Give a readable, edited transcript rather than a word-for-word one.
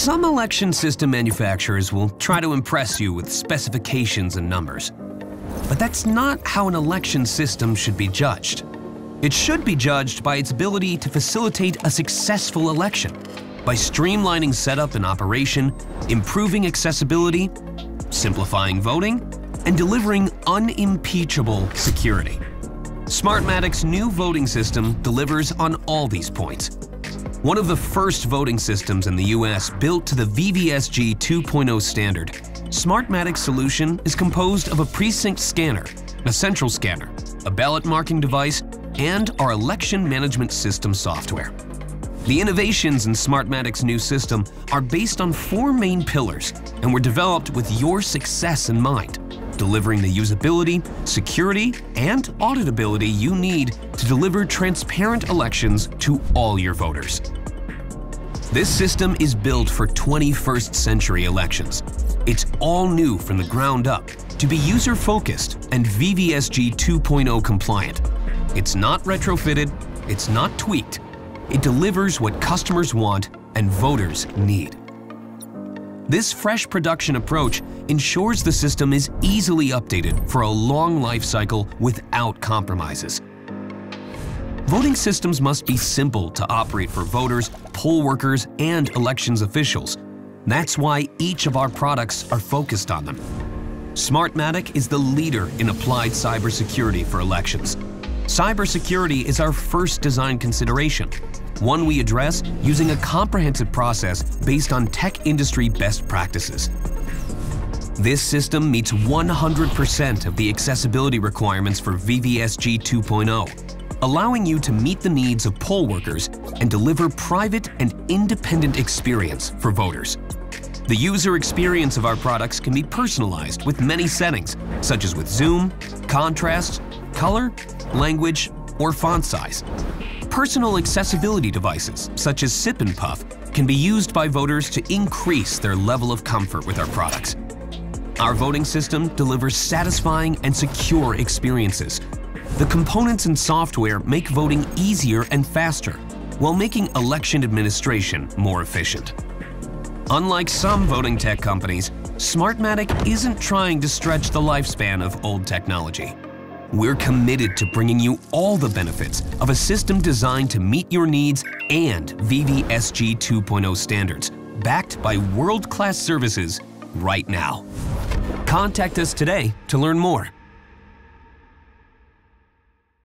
Some election system manufacturers will try to impress you with specifications and numbers. But that's not how an election system should be judged. It should be judged by its ability to facilitate a successful election, by streamlining setup and operation, improving accessibility, simplifying voting, and delivering unimpeachable security. Smartmatic's new voting system delivers on all these points. One of the first voting systems in the US built to the VVSG 2.0 standard, Smartmatic's solution is composed of a precinct scanner, a central scanner, a ballot marking device, and our election management system software. The innovations in Smartmatic's new system are based on 4 main pillars and were developed with your success in mind, delivering the usability, security, and auditability you need to deliver transparent elections to all your voters. This system is built for 21st century elections. It's all new from the ground up to be user-focused and VVSG 2.0 compliant. It's not retrofitted, it's not tweaked. It delivers what customers want and voters need. This fresh production approach ensures the system is easily updated for a long life cycle without compromises. Voting systems must be simple to operate for voters, poll workers, and elections officials. That's why each of our products are focused on them. Smartmatic is the leader in applied cybersecurity for elections. Cybersecurity is our first design consideration, one we address using a comprehensive process based on tech industry best practices. This system meets 100% of the accessibility requirements for VVSG 2.0, allowing you to meet the needs of poll workers and deliver private and independent experience for voters. The user experience of our products can be personalized with many settings, such as with zoom, contrast, color, language, or font size. Personal accessibility devices, such as Sip and Puff, can be used by voters to increase their level of comfort with our products. Our voting system delivers satisfying and secure experiences. The components and software make voting easier and faster, while making election administration more efficient. Unlike some voting tech companies, Smartmatic isn't trying to stretch the lifespan of old technology. We're committed to bringing you all the benefits of a system designed to meet your needs and VVSG 2.0 standards, backed by world-class services right now. Contact us today to learn more.